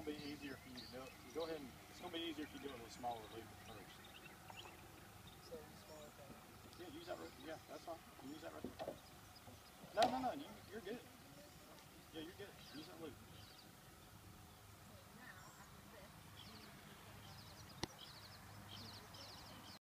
be easier for you to do it. Go ahead and, it's going to be easier if you do it with a smaller loop first. So smaller thing. Yeah, use that right. Yeah, that's fine. You use that right there. No, you're good. Yeah, you're good. Use that loop.